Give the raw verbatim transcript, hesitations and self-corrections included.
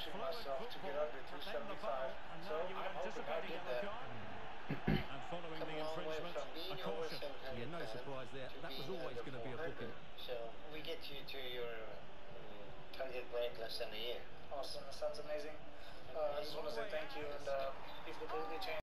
pushing myself to get under two seventy-five. So I'm hoping I did that. And following the infringement, a caution. Yeah, no surprise there. That was always going to be a booking. So we get you to your um, target weight less than a year. Awesome, that sounds amazing. Uh, I just want to say thank you, and uh, you've completely changed.